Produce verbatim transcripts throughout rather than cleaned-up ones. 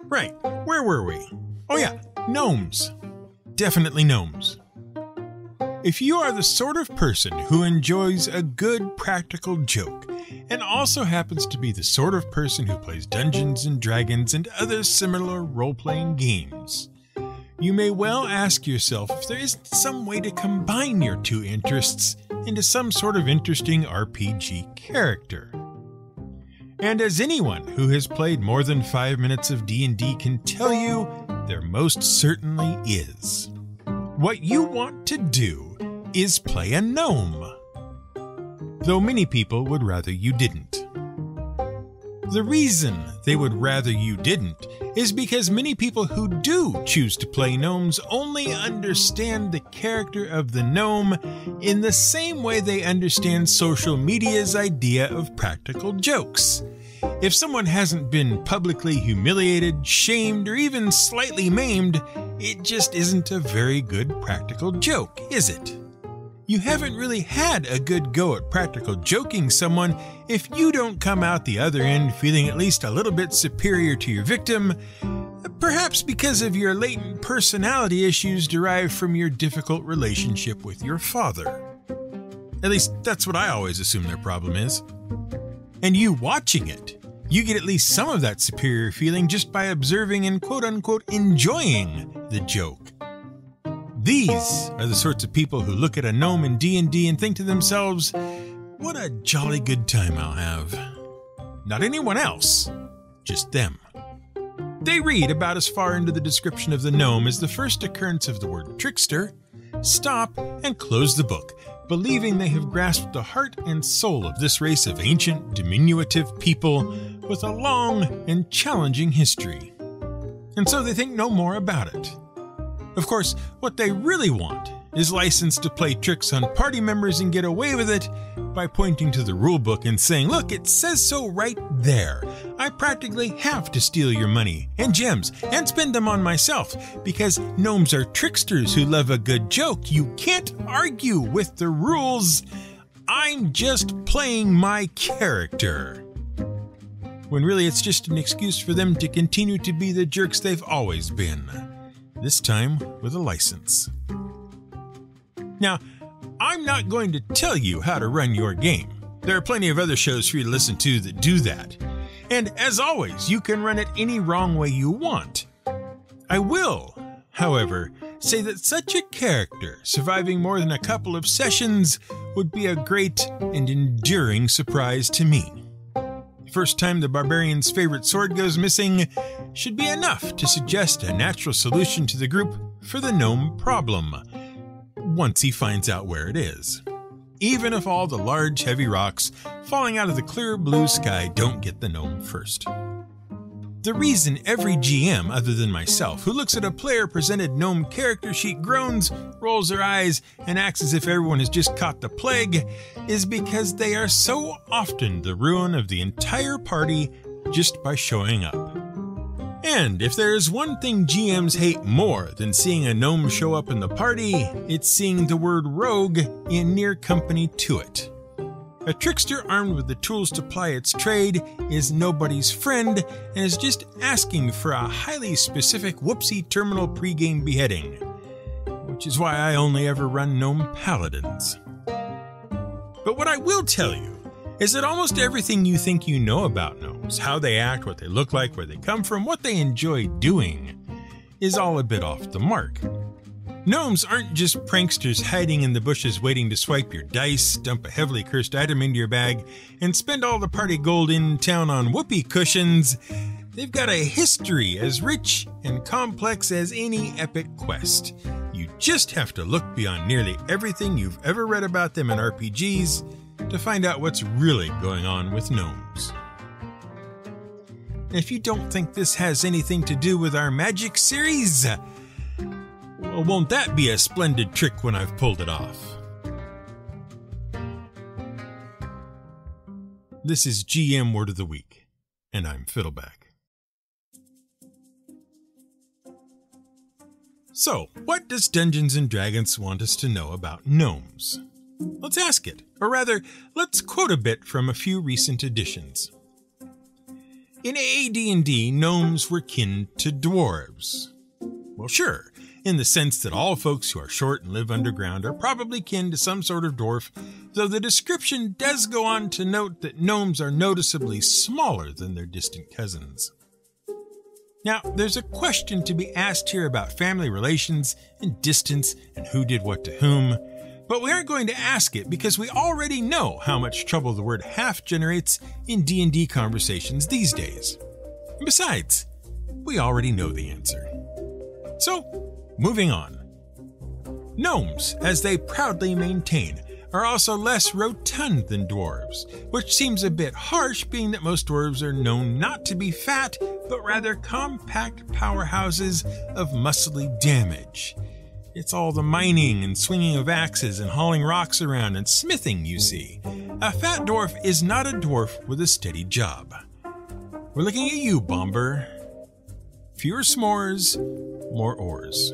Right, where were we? Oh yeah, gnomes. Definitely gnomes. If you are the sort of person who enjoys a good practical joke, and also happens to be the sort of person who plays Dungeons and Dragons and other similar role-playing games, you may well ask yourself if there isn't some way to combine your two interests into some sort of interesting R P G character. And as anyone who has played more than five minutes of D and D can tell you, there most certainly is. What you want to do is play a gnome, though many people would rather you didn't. The reason they would rather you didn't is because many people who do choose to play gnomes only understand the character of the gnome in the same way they understand social media's idea of practical jokes. If someone hasn't been publicly humiliated, shamed, or even slightly maimed, it just isn't a very good practical joke, is it? You haven't really had a good go at practical joking someone if you don't come out the other end feeling at least a little bit superior to your victim, perhaps because of your latent personality issues derived from your difficult relationship with your father. At least that's what I always assume their problem is. And you watching it, you get at least some of that superior feeling just by observing and quote-unquote enjoying the joke. These are the sorts of people who look at a gnome in D and D and think to themselves, what a jolly good time I'll have. Not anyone else, just them. They read about as far into the description of the gnome as the first occurrence of the word trickster, stop and close the book, believing they have grasped the heart and soul of this race of ancient, diminutive people with a long and challenging history. And so they think no more about it. Of course, what they really want is license to play tricks on party members and get away with it by pointing to the rulebook and saying, look, it says so right there. I practically have to steal your money and gems and spend them on myself because gnomes are tricksters who love a good joke. You can't argue with the rules. I'm just playing my character. When really it's just an excuse for them to continue to be the jerks they've always been. This time with a license. Now, I'm not going to tell you how to run your game. There are plenty of other shows for you to listen to that do that. And as always, you can run it any wrong way you want. I will, however, say that such a character surviving more than a couple of sessions would be a great and enduring surprise to me. First time the barbarian's favorite sword goes missing should be enough to suggest a natural solution to the group for the gnome problem, once he finds out where it is. Even if all the large, heavy rocks falling out of the clear blue sky don't get the gnome first. The reason every G M other than myself who looks at a player-presented gnome character sheet groans, rolls their eyes, and acts as if everyone has just caught the plague is because they are so often the ruin of the entire party just by showing up. And if there is one thing G Ms hate more than seeing a gnome show up in the party, it's seeing the word rogue in near company to it. A trickster armed with the tools to ply its trade is nobody's friend and is just asking for a highly specific whoopsie terminal pregame beheading, which is why I only ever run gnome paladins. But what I will tell you is that almost everything you think you know about gnomes, how they act, what they look like, where they come from, what they enjoy doing, is all a bit off the mark. Gnomes aren't just pranksters hiding in the bushes waiting to swipe your dice, dump a heavily cursed item into your bag, and spend all the party gold in town on whoopee cushions. They've got a history as rich and complex as any epic quest. You just have to look beyond nearly everything you've ever read about them in R P Gs to find out what's really going on with gnomes. If you don't think this has anything to do with our magic series, well, won't that be a splendid trick when I've pulled it off? This is G M Word of the Week, and I'm Fiddleback. So, what does Dungeons and Dragons want us to know about gnomes? Let's ask it, or rather, let's quote a bit from a few recent editions. In A D and D, gnomes were kin to dwarves. Well, sure, in the sense that all folks who are short and live underground are probably kin to some sort of dwarf, though the description does go on to note that gnomes are noticeably smaller than their distant cousins. Now, there's a question to be asked here about family relations and distance and who did what to whom, but we aren't going to ask it because we already know how much trouble the word half generates in D and D conversations these days. And besides, we already know the answer. So, moving on. Gnomes, as they proudly maintain, are also less rotund than dwarves, which seems a bit harsh being that most dwarves are known not to be fat, but rather compact powerhouses of muscly damage. It's all the mining and swinging of axes and hauling rocks around and smithing, you see. A fat dwarf is not a dwarf with a steady job. We're looking at you, Bomber. Fewer s'mores, more oars.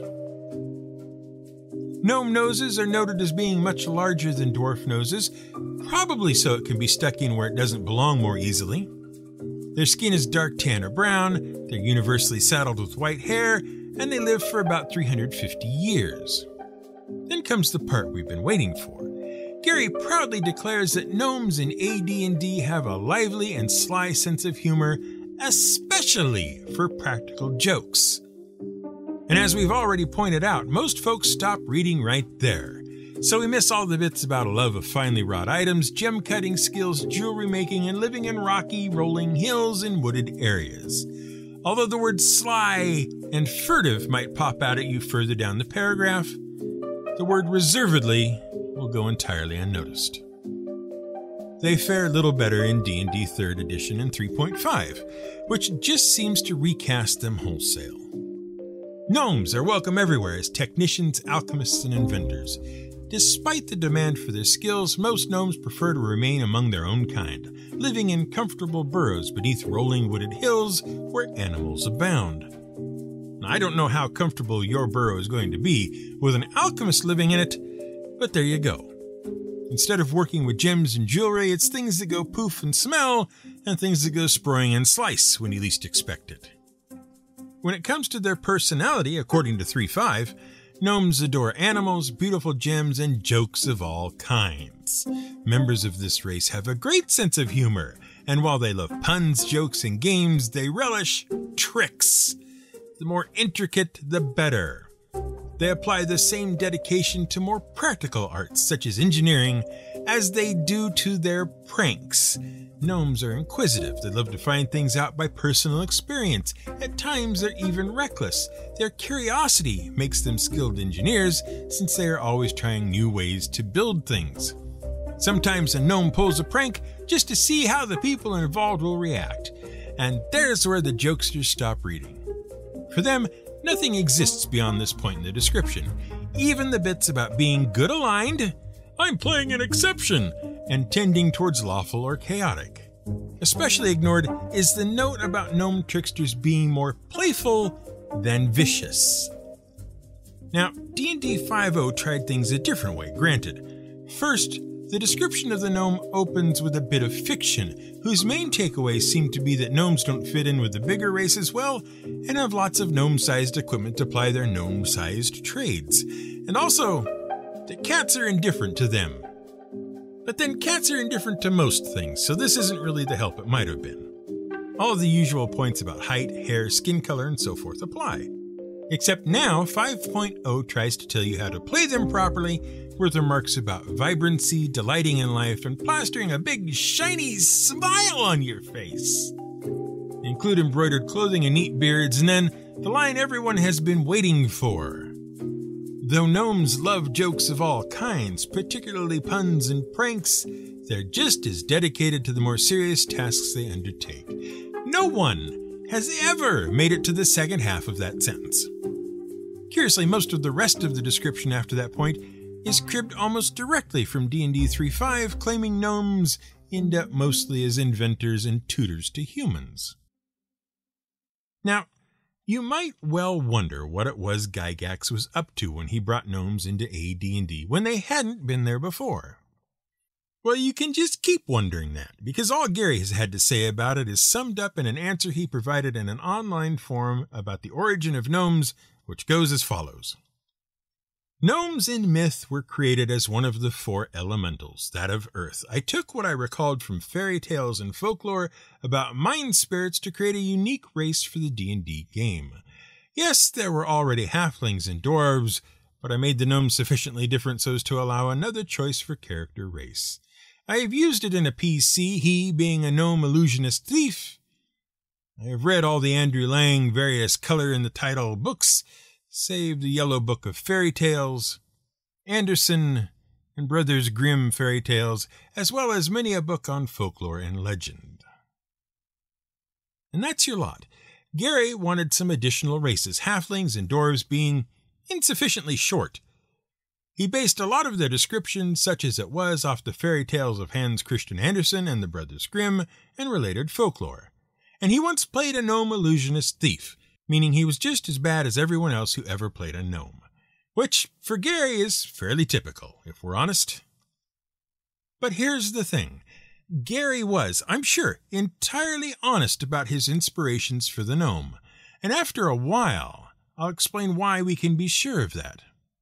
Gnome noses are noted as being much larger than dwarf noses, probably so it can be stuck in where it doesn't belong more easily. Their skin is dark tan or brown, they're universally saddled with white hair, and they live for about three hundred fifty years. Then comes the part we've been waiting for. Gary proudly declares that gnomes in A D and D have a lively and sly sense of humor, especially for practical jokes. And as we've already pointed out, most folks stop reading right there. So we miss all the bits about a love of finely wrought items, gem cutting skills, jewelry making, and living in rocky, rolling hills and wooded areas. Although the words sly and furtive might pop out at you further down the paragraph, the word reservedly will go entirely unnoticed. They fare little better in D and D third edition and three point five, which just seems to recast them wholesale. Gnomes are welcome everywhere as technicians, alchemists, and inventors. Despite the demand for their skills, most gnomes prefer to remain among their own kind, living in comfortable burrows beneath rolling wooded hills where animals abound. I don't know how comfortable your burrow is going to be with an alchemist living in it, but there you go. Instead of working with gems and jewelry, it's things that go poof and smell, and things that go spraying and slice when you least expect it. When it comes to their personality, according to three point five, gnomes adore animals, beautiful gems, and jokes of all kinds. Members of this race have a great sense of humor, and while they love puns, jokes, and games, they relish tricks. The more intricate, the better. They apply the same dedication to more practical arts, such as engineering, as they do to their pranks. Gnomes are inquisitive. They love to find things out by personal experience. At times, they're even reckless. Their curiosity makes them skilled engineers, since they are always trying new ways to build things. Sometimes a gnome pulls a prank just to see how the people involved will react. And there's where the jokesters stop reading. For them, nothing exists beyond this point in the description. Even the bits about being good aligned, I'm playing an exception, and tending towards lawful or chaotic. Especially ignored is the note about gnome tricksters being more playful than vicious. Now, D and D five point oh tried things a different way, granted. First, the description of the gnome opens with a bit of fiction, whose main takeaways seem to be that gnomes don't fit in with the bigger races well, and have lots of gnome-sized equipment to ply their gnome-sized trades. And also, that cats are indifferent to them. But then cats are indifferent to most things, so this isn't really the help it might have been. All of the usual points about height, hair, skin color, and so forth apply. Except now, five point oh tries to tell you how to play them properly, with remarks about vibrancy, delighting in life, and plastering a big, shiny smile on your face. Include embroidered clothing and neat beards, and then the line everyone has been waiting for. Though gnomes love jokes of all kinds, particularly puns and pranks, they're just as dedicated to the more serious tasks they undertake. No one has ever made it to the second half of that sentence. Curiously, most of the rest of the description after that point is cribbed almost directly from D and D three point five, claiming gnomes end up mostly as inventors and tutors to humans. Now, you might well wonder what it was Gygax was up to when he brought gnomes into A D and D when they hadn't been there before. Well, you can just keep wondering that, because all Gary has had to say about it is summed up in an answer he provided in an online forum about the origin of gnomes, which goes as follows. Gnomes in myth were created as one of the four elementals, that of earth. I took what I recalled from fairy tales and folklore about mind spirits to create a unique race for the D and D game. Yes, there were already halflings and dwarves, but I made the gnomes sufficiently different so as to allow another choice for character race. I have used it in a P C, he being a gnome illusionist thief. I have read all the Andrew Lang various color in the title books, save the Yellow Book of Fairy Tales, Anderson and Brothers Grimm fairy tales, as well as many a book on folklore and legend. And that's your lot. Gary wanted some additional races, halflings and dwarves being insufficiently short. He based a lot of their description, such as it was, off the fairy tales of Hans Christian Andersen and the Brothers Grimm and related folklore. And he once played a gnome illusionist thief, meaning he was just as bad as everyone else who ever played a gnome. Which, for Gary, is fairly typical, if we're honest. But here's the thing. Gary was, I'm sure, entirely honest about his inspirations for the gnome. And after a while, I'll explain why we can be sure of that.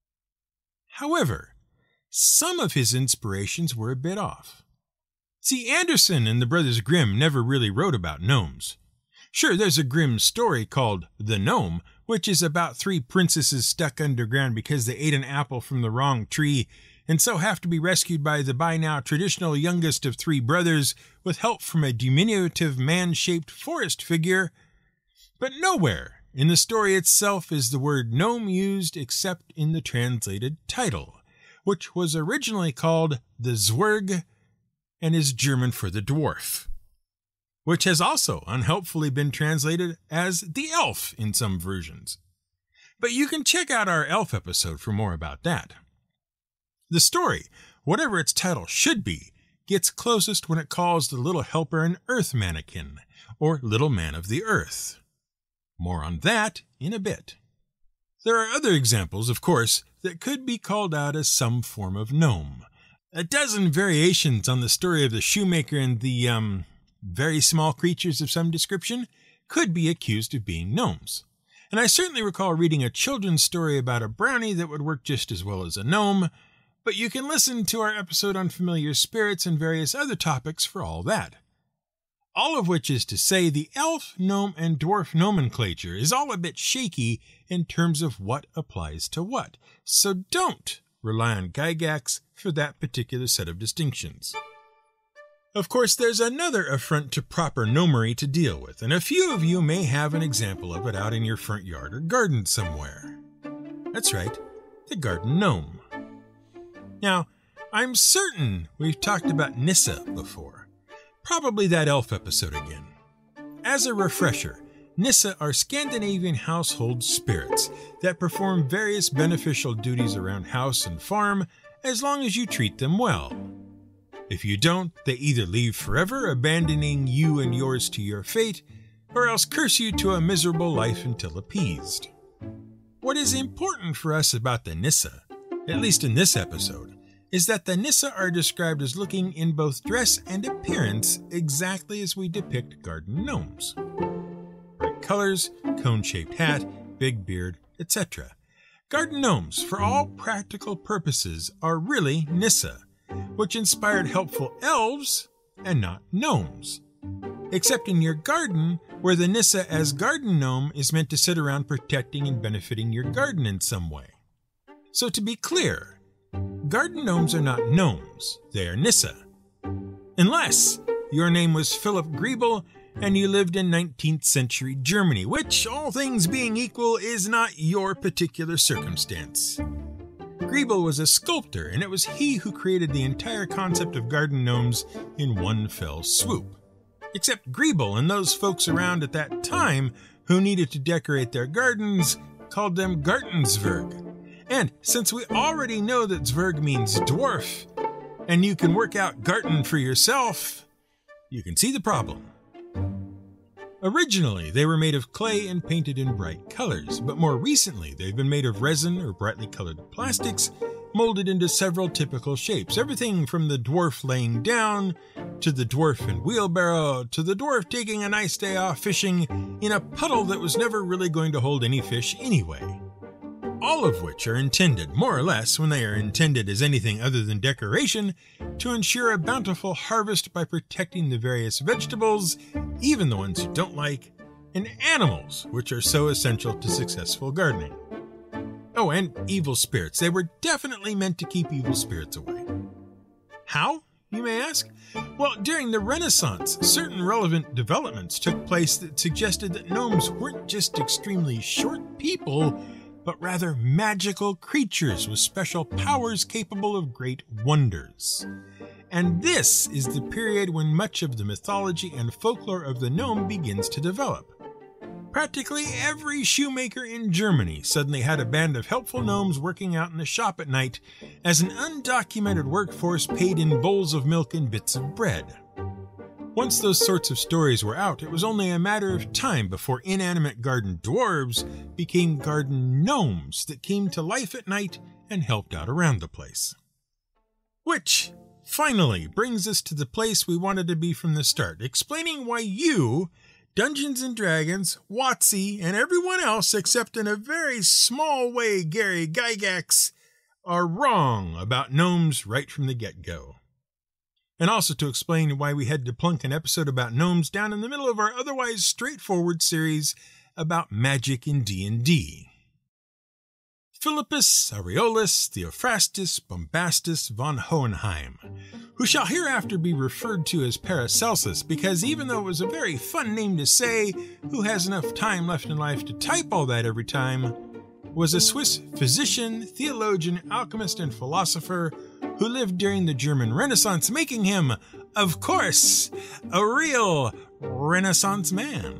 However, some of his inspirations were a bit off. See, Andersen and the Brothers Grimm never really wrote about gnomes. Sure, there's a Grimm story called The Gnome, which is about three princesses stuck underground because they ate an apple from the wrong tree and so have to be rescued by the by now traditional youngest of three brothers with help from a diminutive man-shaped forest figure. But nowhere in the story itself is the word gnome used except in the translated title, which was originally called the Zwerg and is German for the dwarf, which has also unhelpfully been translated as the elf in some versions. But you can check out our elf episode for more about that. The story, whatever its title should be, gets closest when it calls the little helper an earth mannequin, or little man of the earth. More on that in a bit. There are other examples, of course, that could be called out as some form of gnome. A dozen variations on the story of the shoemaker and the, um, very small creatures of some description could be accused of being gnomes. And I certainly recall reading a children's story about a brownie that would work just as well as a gnome, but you can listen to our episode on familiar spirits and various other topics for all that. All of which is to say the elf, gnome, and dwarf nomenclature is all a bit shaky in terms of what applies to what, so don't rely on Gygax for that particular set of distinctions. Of course, there's another affront to proper gnomery to deal with, and a few of you may have an example of it out in your front yard or garden somewhere. That's right, the garden gnome. Now, I'm certain we've talked about Nissa before. Probably that elf episode again. As a refresher, Nissa are Scandinavian household spirits that perform various beneficial duties around house and farm as long as you treat them well. If you don't, they either leave forever, abandoning you and yours to your fate, or else curse you to a miserable life until appeased. What is important for us about the Nissa, at least in this episode, is that the Nissa are described as looking in both dress and appearance exactly as we depict garden gnomes. Bright colors, cone-shaped hat, big beard, et cetera. Garden gnomes, for all practical purposes, are really Nissa, which inspired helpful elves and not gnomes. Except in your garden, where the Nissa as garden gnome is meant to sit around protecting and benefiting your garden in some way. So to be clear, garden gnomes are not gnomes, they are Nissa. Unless your name was Philip Griebel and you lived in nineteenth century Germany, which, all things being equal, is not your particular circumstance. Griebel was a sculptor, and it was he who created the entire concept of garden gnomes in one fell swoop. Except Griebel and those folks around at that time who needed to decorate their gardens called them Gartenzwerg. And since we already know that Zwerg means dwarf, and you can work out Garten for yourself, you can see the problem. Originally, they were made of clay and painted in bright colors, but more recently they've been made of resin or brightly colored plastics molded into several typical shapes, everything from the dwarf laying down, to the dwarf in wheelbarrow, to the dwarf taking a nice day off fishing in a puddle that was never really going to hold any fish anyway. All of which are intended, more or less, when they are intended as anything other than decoration, to ensure a bountiful harvest by protecting the various vegetables, even the ones you don't like, and animals, which are so essential to successful gardening. Oh, and evil spirits. They were definitely meant to keep evil spirits away. How, you may ask? Well, during the Renaissance, certain relevant developments took place that suggested that gnomes weren't just extremely short people, but rather magical creatures with special powers capable of great wonders. And this is the period when much of the mythology and folklore of the gnome begins to develop. Practically every shoemaker in Germany suddenly had a band of helpful gnomes working out in the shop at night as an undocumented workforce paid in bowls of milk and bits of bread. Once those sorts of stories were out, it was only a matter of time before inanimate garden dwarves became garden gnomes that came to life at night and helped out around the place. Which, finally, brings us to the place we wanted to be from the start, explaining why you, Dungeons and Dragons, WotC, and everyone else except in a very small way Gary Gygax, are wrong about gnomes right from the get-go. And also to explain why we had to plunk an episode about gnomes down in the middle of our otherwise straightforward series about magic in D and D. Philippus Aureolus Theophrastus Bombastus von Hohenheim, who shall hereafter be referred to as Paracelsus because even though it was a very fun name to say, who has enough time left in life to type all that every time, was a Swiss physician, theologian, alchemist, and philosopher who lived during the German Renaissance, making him, of course, a real Renaissance man.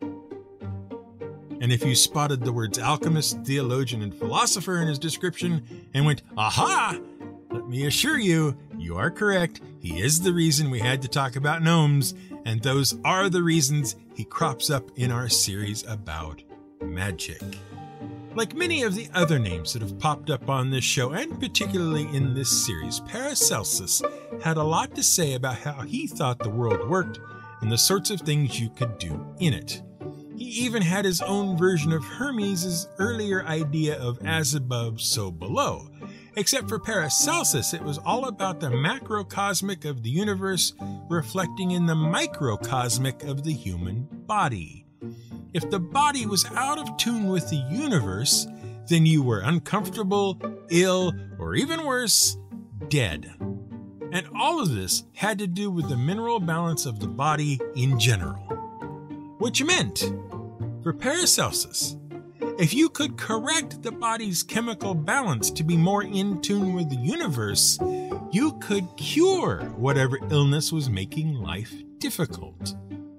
And if you spotted the words alchemist, theologian, and philosopher in his description and went, aha, let me assure you, you are correct. He is the reason we had to talk about gnomes, and those are the reasons he crops up in our series about magic. Like many of the other names that have popped up on this show, and particularly in this series, Paracelsus had a lot to say about how he thought the world worked and the sorts of things you could do in it. He even had his own version of Hermes' earlier idea of as above, so below. Except for Paracelsus, it was all about the macrocosmic of the universe reflecting in the microcosmic of the human body. If the body was out of tune with the universe, then you were uncomfortable, ill, or even worse, dead. And all of this had to do with the mineral balance of the body in general. Which meant, for Paracelsus, if you could correct the body's chemical balance to be more in tune with the universe, you could cure whatever illness was making life difficult.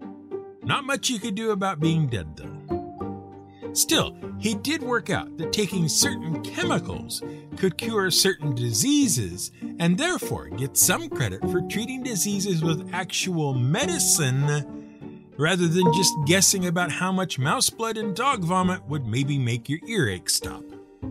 Not much you could do about being dead, though. Still, he did work out that taking certain chemicals could cure certain diseases, and therefore get some credit for treating diseases with actual medicine, rather than just guessing about how much mouse blood and dog vomit would maybe make your earache stop.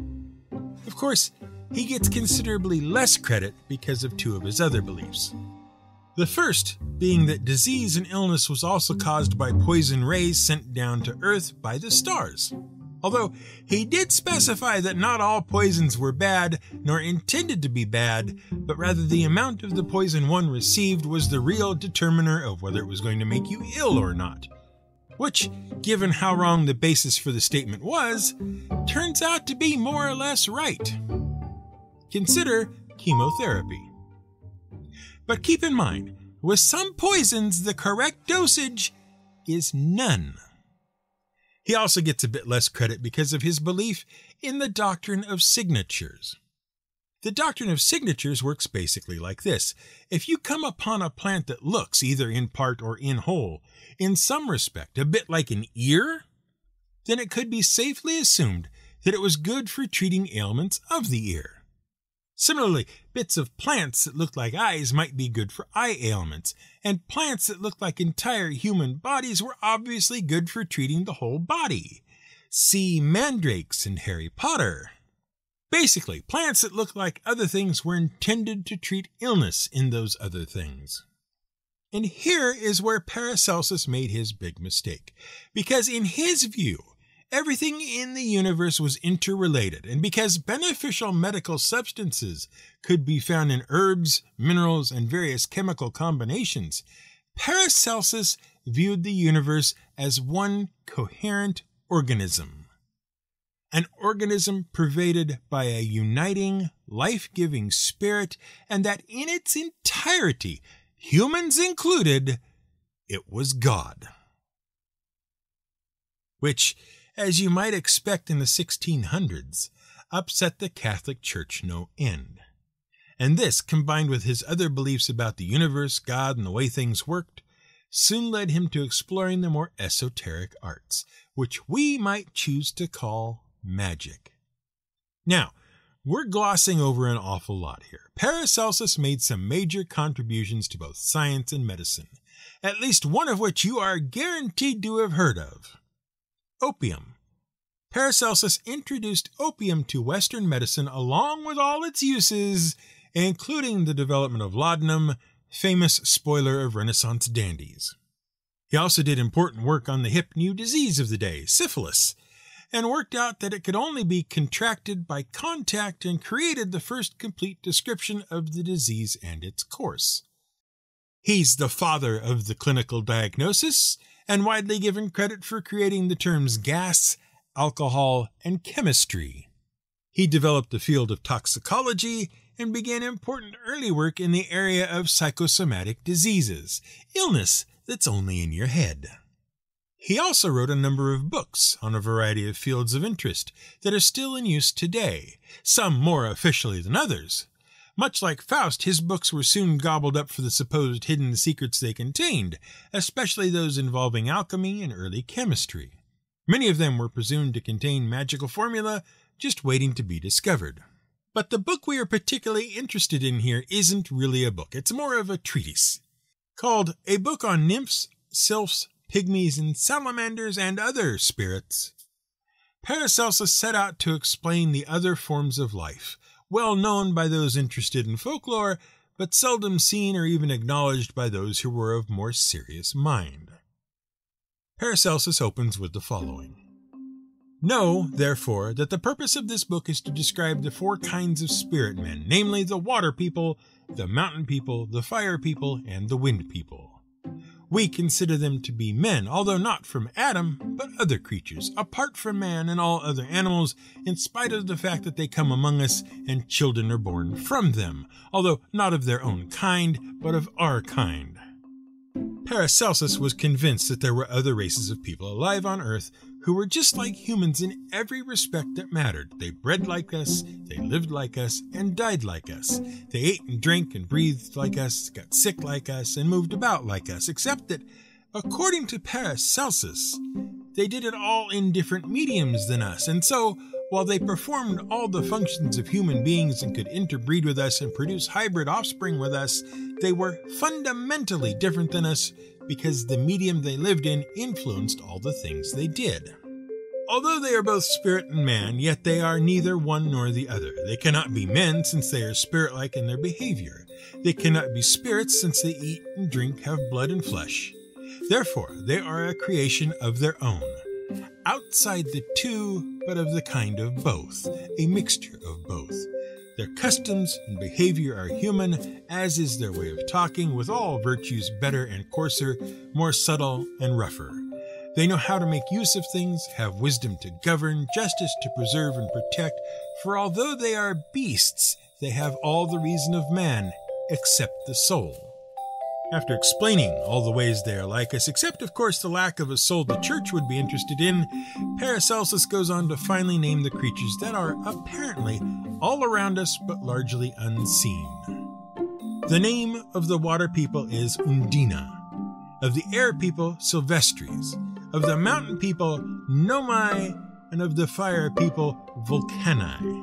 Of course, he gets considerably less credit because of two of his other beliefs. The first being that disease and illness was also caused by poison rays sent down to Earth by the stars. Although he did specify that not all poisons were bad, nor intended to be bad, but rather the amount of the poison one received was the real determiner of whether it was going to make you ill or not. Which, given how wrong the basis for the statement was, turns out to be more or less right. Consider chemotherapy. But keep in mind, with some poisons, the correct dosage is none. He also gets a bit less credit because of his belief in the doctrine of signatures. The doctrine of signatures works basically like this. If you come upon a plant that looks, either in part or in whole, in some respect a bit like an ear, then it could be safely assumed that it was good for treating ailments of the ear. Similarly, bits of plants that looked like eyes might be good for eye ailments, and plants that looked like entire human bodies were obviously good for treating the whole body. See mandrakes in Harry Potter. Basically, plants that look like other things were intended to treat illness in those other things. And here is where Paracelsus made his big mistake, because in his view, everything in the universe was interrelated, and because beneficial medical substances could be found in herbs, minerals, and various chemical combinations, Paracelsus viewed the universe as one coherent organism. An organism pervaded by a uniting, life-giving spirit, and that in its entirety, humans included, it was God. Which, as you might expect in the sixteen hundreds, upset the Catholic Church no end. And this, combined with his other beliefs about the universe, God, and the way things worked, soon led him to exploring the more esoteric arts, which we might choose to call magic. Now, we're glossing over an awful lot here. Paracelsus made some major contributions to both science and medicine, at least one of which you are guaranteed to have heard of. Opium. Paracelsus introduced opium to Western medicine along with all its uses, including the development of laudanum, famous spoiler of Renaissance dandies. He also did important work on the hip new disease of the day, syphilis, and worked out that it could only be contracted by contact and created the first complete description of the disease and its course. He's the father of the clinical diagnosis and widely given credit for creating the terms gas, alcohol, and chemistry. He developed the field of toxicology and began important early work in the area of psychosomatic diseases, illness that's only in your head. He also wrote a number of books on a variety of fields of interest that are still in use today, some more officially than others. Much like Faust, his books were soon gobbled up for the supposed hidden secrets they contained, especially those involving alchemy and early chemistry. Many of them were presumed to contain magical formula just waiting to be discovered. But the book we are particularly interested in here isn't really a book. It's more of a treatise, called A Book on Nymphs, Sylphs, Pygmies, and Salamanders, and Other Spirits. Paracelsus set out to explain the other forms of life, well known by those interested in folklore, but seldom seen or even acknowledged by those who were of more serious mind. Paracelsus opens with the following. Know, therefore, that the purpose of this book is to describe the four kinds of spirit men, namely the water people, the mountain people, the fire people, and the wind people. We consider them to be men, although not from Adam, but other creatures, apart from man and all other animals, in spite of the fact that they come among us and children are born from them, although not of their own kind, but of our kind. Paracelsus was convinced that there were other races of people alive on Earth who were just like humans in every respect that mattered. They bred like us, they lived like us, and died like us. They ate and drank and breathed like us, got sick like us, and moved about like us, except that, according to Paracelsus, they did it all in different mediums than us, and so, while they performed all the functions of human beings and could interbreed with us and produce hybrid offspring with us, they were fundamentally different than us because the medium they lived in influenced all the things they did. Although they are both spirit and man, yet they are neither one nor the other. They cannot be men, since they are spirit-like in their behavior. They cannot be spirits, since they eat and drink, have blood and flesh. Therefore, they are a creation of their own, outside the two, but of the kind of both, a mixture of both. Their customs and behavior are human, as is their way of talking, with all virtues better and coarser, more subtle and rougher. They know how to make use of things, have wisdom to govern, justice to preserve and protect, for although they are beasts, they have all the reason of man, except the soul. After explaining all the ways they are like us, except of course the lack of a soul the church would be interested in, Paracelsus goes on to finally name the creatures that are apparently all around us but largely unseen. The name of the water people is Undina, of the air people Silvestris, of the mountain people Gnomes, and of the fire people Vulcani.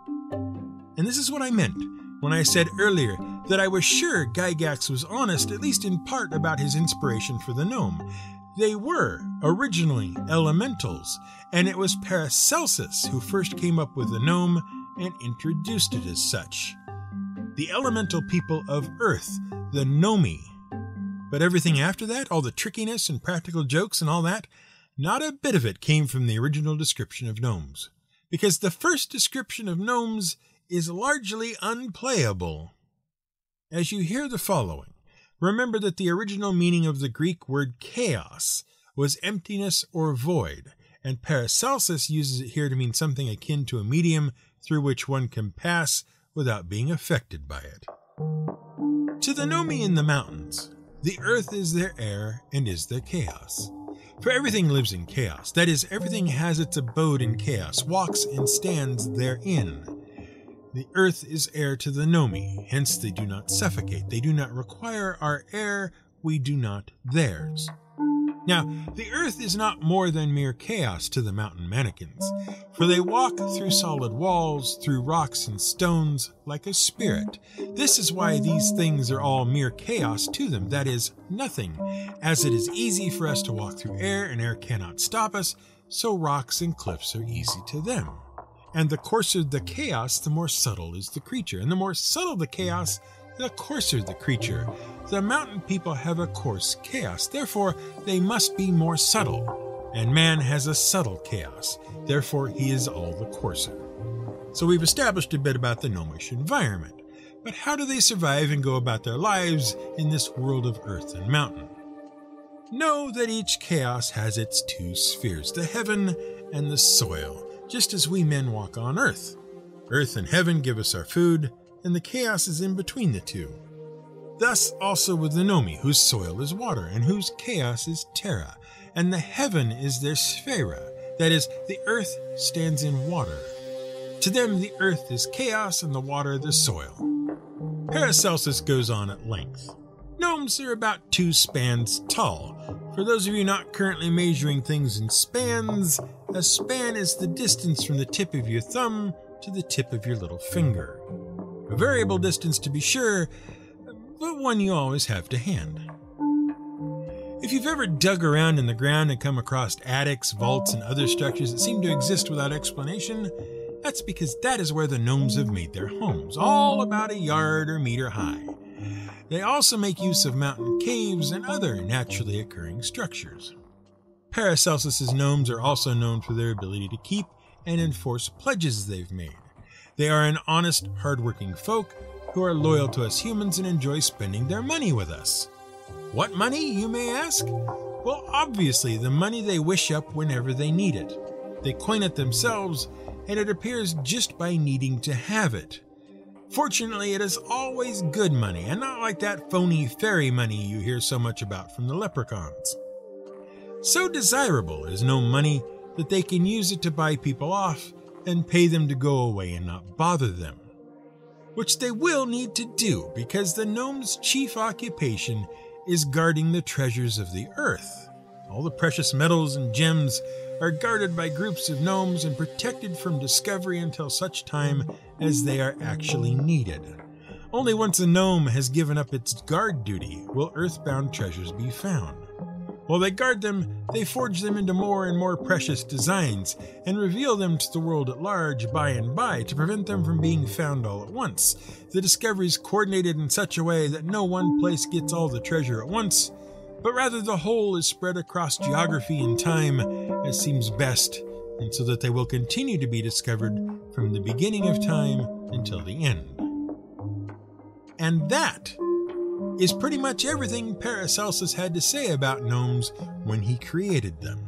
And this is what I meant when I said earlier that I was sure Gygax was honest, at least in part, about his inspiration for the gnome. They were originally elementals, and it was Paracelsus who first came up with the gnome and introduced it as such. The elemental people of Earth, the Gnomi. But everything after that, all the trickiness and practical jokes and all that, not a bit of it came from the original description of gnomes. Because the first description of gnomes is largely unplayable. As you hear the following, remember that the original meaning of the Greek word chaos was emptiness or void, and Paracelsus uses it here to mean something akin to a medium through which one can pass without being affected by it. To the Gnomi in the mountains, the earth is their air and is their chaos. For everything lives in chaos, that is, everything has its abode in chaos, walks and stands therein. The earth is air to the Gnomi, hence they do not suffocate. They do not require our air, we do not theirs. Now, the earth is not more than mere chaos to the mountain mannequins, for they walk through solid walls, through rocks and stones, like a spirit. This is why these things are all mere chaos to them, that is, nothing, as it is easy for us to walk through air, and air cannot stop us, so rocks and cliffs are easy to them. And the coarser the chaos, the more subtle is the creature, and the more subtle the chaos, the coarser the creature. The mountain people have a coarse chaos, therefore they must be more subtle. And man has a subtle chaos, therefore he is all the coarser. So we've established a bit about the gnomish environment. But how do they survive and go about their lives in this world of earth and mountain? Know that each chaos has its two spheres, the heaven and the soil, just as we men walk on earth. Earth and heaven give us our food, and the chaos is in between the two. Thus also with the Gnomi, whose soil is water, and whose chaos is terra, and the heaven is their sphera, that is, the earth stands in water. To them the earth is chaos, and the water the soil. Paracelsus goes on at length. Gnomes are about two spans tall. For those of you not currently measuring things in spans, a span is the distance from the tip of your thumb to the tip of your little finger. A variable distance to be sure, but one you always have to hand. If you've ever dug around in the ground and come across attics, vaults, and other structures that seem to exist without explanation, that's because that is where the gnomes have made their homes, all about a yard or meter high. They also make use of mountain caves and other naturally occurring structures. Paracelsus's gnomes are also known for their ability to keep and enforce pledges they've made. They are an honest, hard-working folk who are loyal to us humans and enjoy spending their money with us. What money, you may ask? Well, obviously the money they wish up whenever they need it. They coin it themselves, and it appears just by needing to have it. Fortunately, it is always good money, and not like that phony fairy money you hear so much about from the leprechauns. So desirable is gnome money that they can use it to buy people off and pay them to go away and not bother them. Which they will need to do, because the gnome's chief occupation is guarding the treasures of the earth. All the precious metals and gems are guarded by groups of gnomes and protected from discovery until such time as they are actually needed. Only once a gnome has given up its guard duty will earthbound treasures be found. While they guard them, they forge them into more and more precious designs and reveal them to the world at large by and by to prevent them from being found all at once. The discovery is coordinated in such a way that no one place gets all the treasure at once, but rather the whole is spread across geography and time as seems best, and so that they will continue to be discovered from the beginning of time until the end. And that is pretty much everything Paracelsus had to say about gnomes when he created them.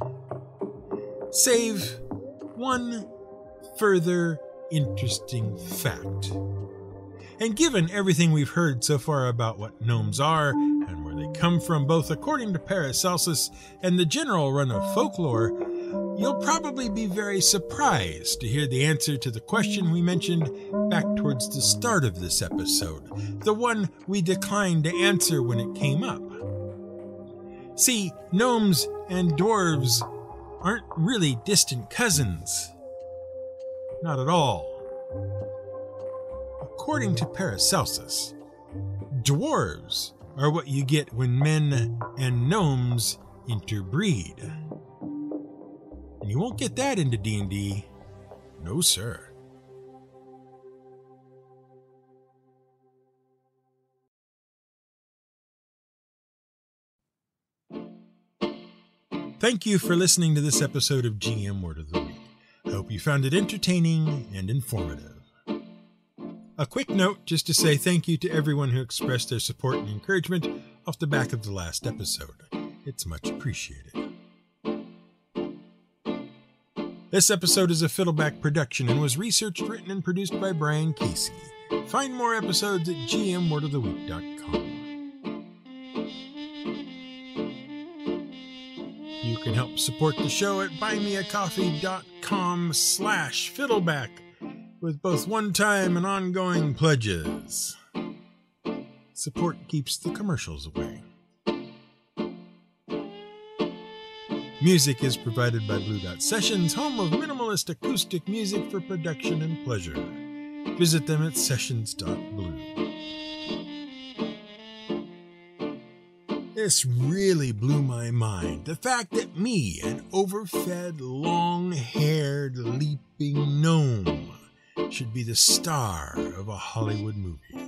Save one further interesting fact. And given everything we've heard so far about what gnomes are and where they come from, both according to Paracelsus and the general run of folklore, you'll probably be very surprised to hear the answer to the question we mentioned back towards the start of this episode, the one we declined to answer when it came up. See, gnomes and dwarves aren't really distant cousins. Not at all. According to Paracelsus, dwarves are what you get when men and gnomes interbreed. And you won't get that into D and D. No, sir. Thank you for listening to this episode of G M Word of the Week. I hope you found it entertaining and informative. A quick note just to say thank you to everyone who expressed their support and encouragement off the back of the last episode. It's much appreciated. This episode is a Fiddleback production and was researched, written, and produced by Brian Casey. Find more episodes at g m word of the week dot com. You can help support the show at buymeacoffee.com slash fiddleback with both one-time and ongoing pledges. Support keeps the commercials away. Music is provided by Blue Dot Sessions, home of minimalist acoustic music for production and pleasure. Visit them at sessions dot blue. This really blew my mind. The fact that me, an overfed, long-haired, leaping gnome, should be the star of a Hollywood movie.